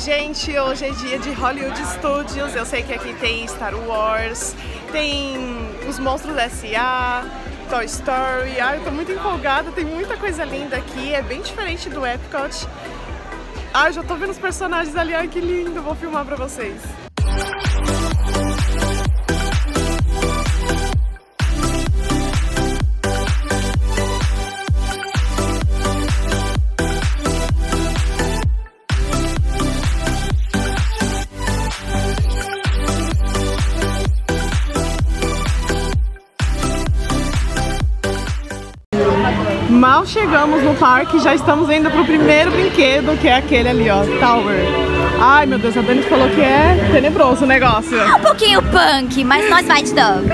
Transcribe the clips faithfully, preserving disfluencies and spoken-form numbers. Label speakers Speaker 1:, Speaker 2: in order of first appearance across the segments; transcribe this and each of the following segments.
Speaker 1: Gente, hoje é dia de Hollywood Studios. Eu sei que aqui tem Star Wars, tem os Monstros S A, Toy Story. Ah, eu tô muito empolgada, tem muita coisa linda aqui. É bem diferente do Epcot. Ah, eu já tô vendo os personagens ali. Ai, que lindo! Vou filmar pra vocês. Mal chegamos no parque, já estamos indo pro primeiro brinquedo, que é aquele ali, ó, Tower. Ai, meu Deus, a Dani falou que é tenebroso o negócio.
Speaker 2: É um pouquinho punk, mas nós vai te dar.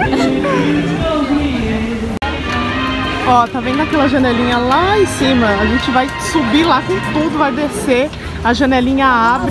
Speaker 1: Ó, tá vendo aquela janelinha lá em cima? A gente vai subir lá com tudo, vai descer, a janelinha abre.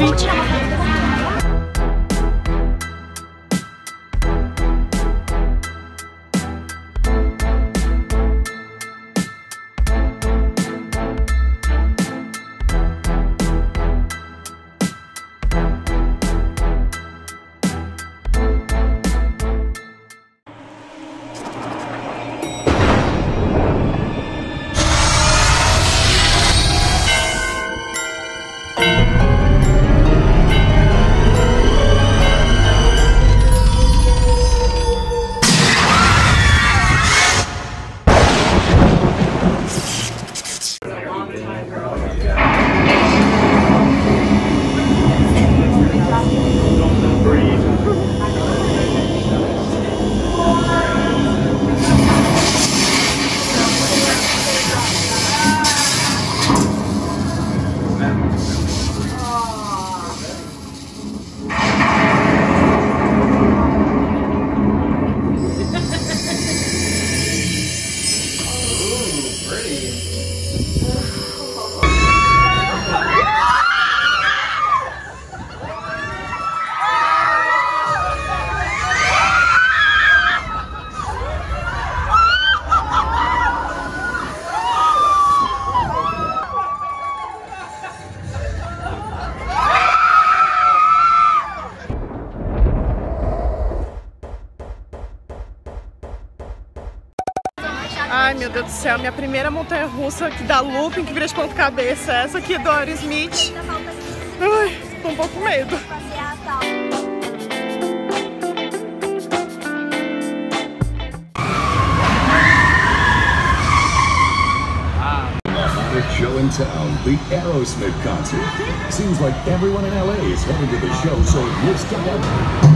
Speaker 1: Ai, meu Deus do céu, minha primeira montanha-russa que dá looping, que vira de ponta cabeça. Essa aqui é do Aerosmith. Ai, tô um pouco com medo.
Speaker 3: The show in town, the Aerosmith concert. Seems like everyone in L A is heading to the show, so we'll start out.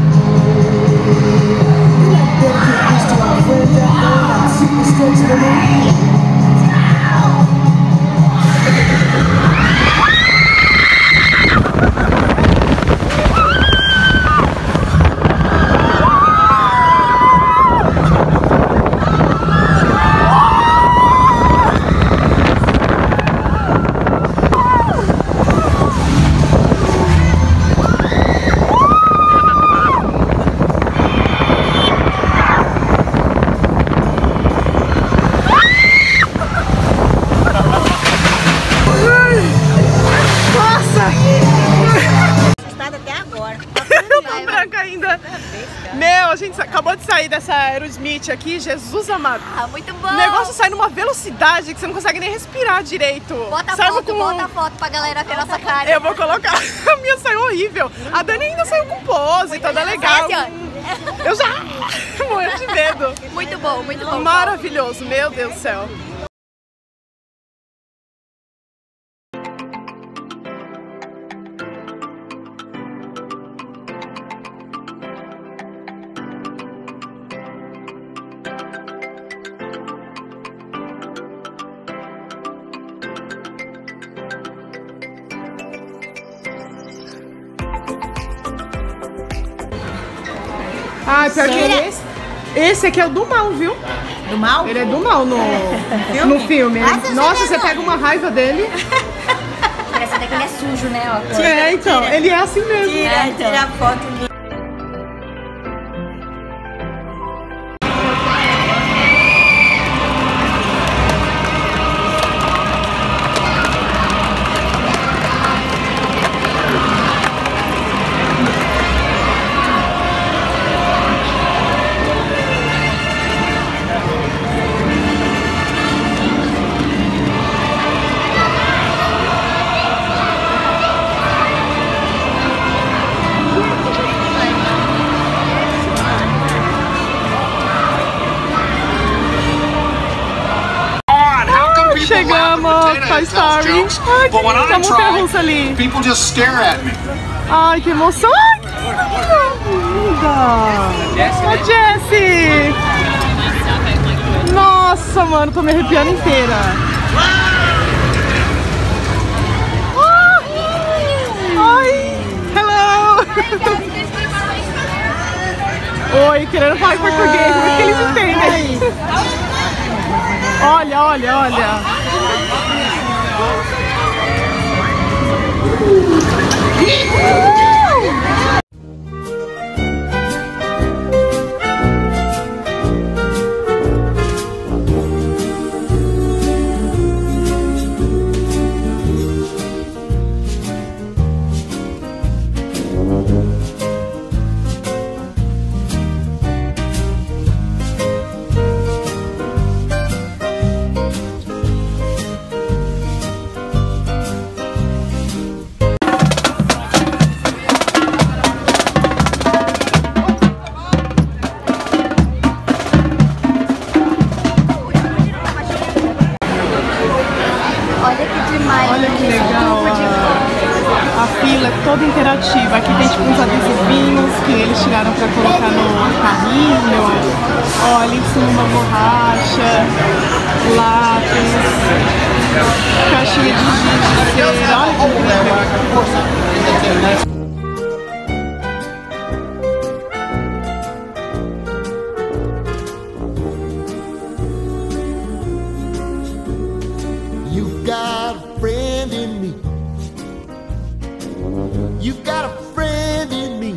Speaker 1: Meu, a gente acabou de sair dessa Aerosmith aqui, Jesus amado.
Speaker 2: Ah, muito bom.
Speaker 1: O negócio sai numa velocidade que você não consegue nem respirar direito.
Speaker 2: Bota
Speaker 1: Sabe
Speaker 2: foto,
Speaker 1: com...
Speaker 2: bota foto pra galera ver nossa cara.
Speaker 1: Eu vou colocar. A minha saiu horrível. A Dani ainda saiu com pose, toda legal. Eu já morri de medo.
Speaker 2: Muito bom, muito bom.
Speaker 1: Maravilhoso, meu Deus do céu. Ah, pior que esse, esse aqui é o do mal, viu?
Speaker 2: Do mal?
Speaker 1: Ele é do mal no filme. No filme.
Speaker 2: Ah,
Speaker 1: Nossa, você pega uma raiva dele.
Speaker 2: Parece até que ele é sujo, né? Ó,
Speaker 1: é, então, ele é assim mesmo.
Speaker 2: Tira,
Speaker 1: é, então.
Speaker 2: tira a foto.
Speaker 1: Toy Story.
Speaker 4: jokes,
Speaker 1: Ai,
Speaker 4: but when
Speaker 1: que
Speaker 4: I
Speaker 1: lindo, a montanha-russa ali.
Speaker 4: try, people just stare at me.
Speaker 1: Ai, que emoção. Ai, que linda. A Jessie. Nossa, mano, tô me arrepiando inteira. Ai, hello. Oi, querendo falar em português, mas que eles entendem. Olha, olha, olha. Olha que legal, a, a fila é toda interativa. Aqui tem tipo uns adesivinhos que eles tiraram pra colocar no carrinho. Olha, ali em cima uma borracha, lápis, caixinha de giz de cera. Olha que incrível.
Speaker 5: You've got a friend in me. You've got a friend in me.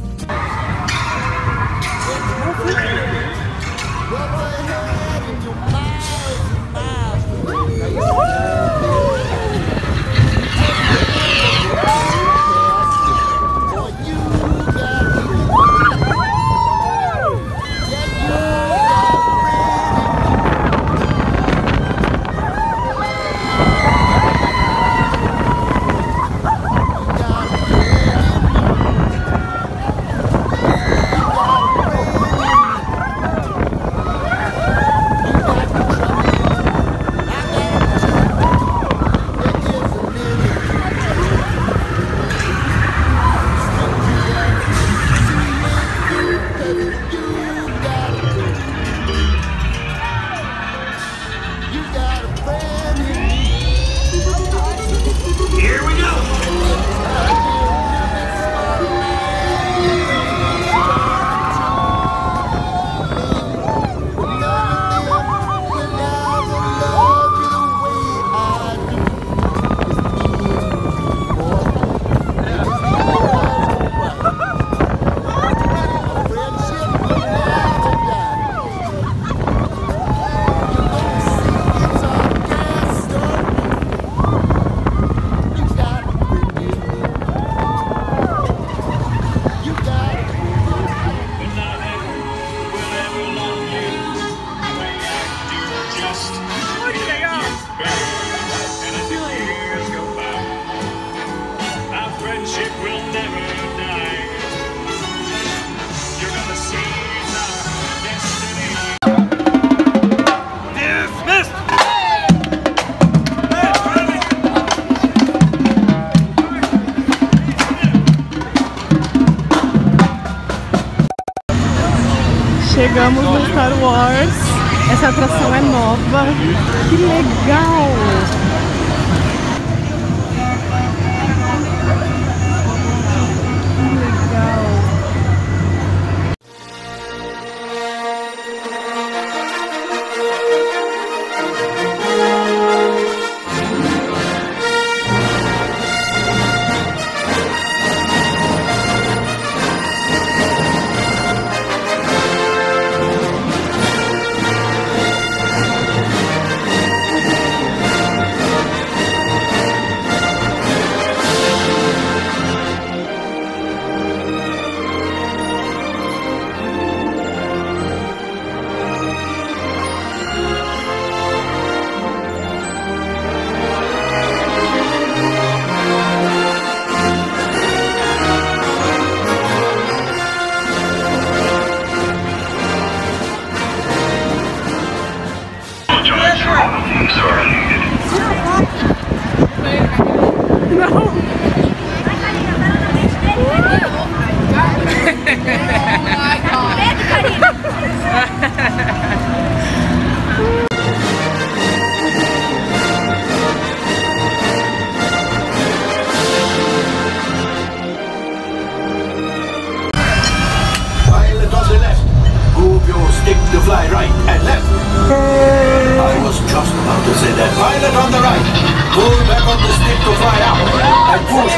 Speaker 1: Chegamos no Star Wars. Essa atração é nova. Que legal!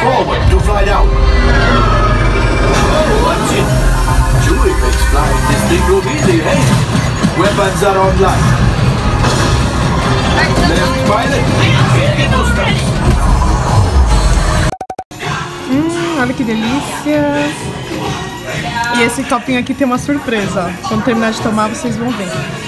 Speaker 4: forward to find out. Oh, watch it. Chewie makes flying this thing look easy, hey? Weapons are online. Left pilot, get those guns.
Speaker 1: Hum, olha que delícia. E esse copinho aqui tem uma surpresa. Quando terminar de tomar, vocês vão ver.